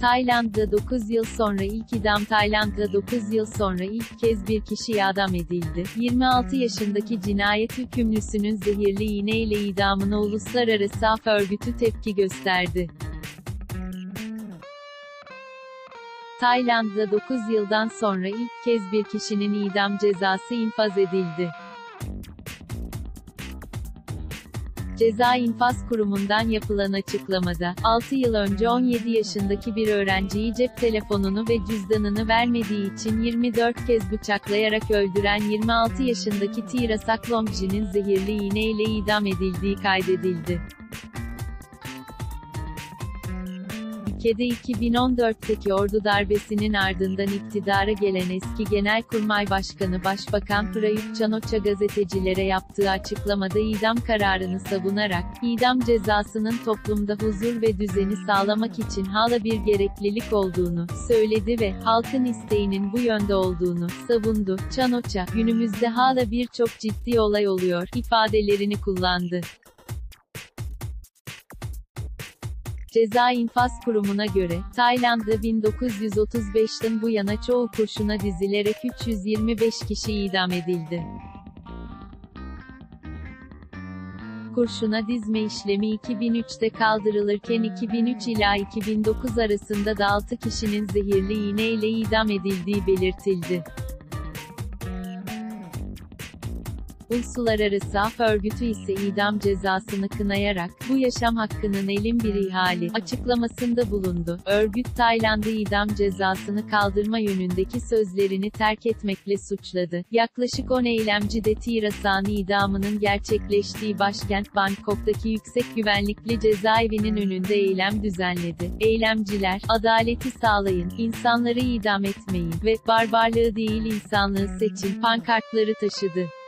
Tayland'da 9 yıl sonra ilk idam. Tayland'da 9 yıl sonra ilk kez bir kişi idam edildi. 26 yaşındaki cinayet hükümlüsünün zehirli iğneyle idamına Uluslararası Af Örgütü tepki gösterdi. Tayland'da 9 yıldan sonra ilk kez bir kişinin idam cezası infaz edildi. Ceza İnfaz Kurumu'ndan yapılan açıklamada, 6 yıl önce 17 yaşındaki bir öğrenciyi cep telefonunu ve cüzdanını vermediği için 24 kez bıçaklayarak öldüren 26 yaşındaki Tirasak Longji'nin zehirli iğneyle idam edildiği kaydedildi. Ülkede 2014'teki ordu darbesinin ardından iktidara gelen eski Genelkurmay Başkanı Başbakan Prayut Chan-o-cha gazetecilere yaptığı açıklamada idam kararını savunarak, idam cezasının toplumda huzur ve düzeni sağlamak için hala bir gereklilik olduğunu söyledi ve halkın isteğinin bu yönde olduğunu savundu. Chan-o-cha, günümüzde hala birçok ciddi olay oluyor ifadelerini kullandı. Ceza İnfaz Kurumu'na göre, Tayland'da 1935'ten bu yana çoğu kurşuna dizilerek 325 kişi idam edildi. Kurşuna dizme işlemi 2003'te kaldırılırken 2003 ila 2009 arasında da 6 kişinin zehirli iğneyle idam edildiği belirtildi. Uluslararası Af Örgütü ise idam cezasını kınayarak, bu yaşam hakkının elin bir ihlali açıklamasında bulundu. Örgüt Tayland'ı idam cezasını kaldırma yönündeki sözlerini terk etmekle suçladı. Yaklaşık 10 eylemci de Tirasak'ın idamının gerçekleştiği başkent Bangkok'taki yüksek güvenlikli cezaevinin önünde eylem düzenledi. Eylemciler, adaleti sağlayın, insanları idam etmeyin ve barbarlığı değil insanlığı seçin pankartları taşıdı.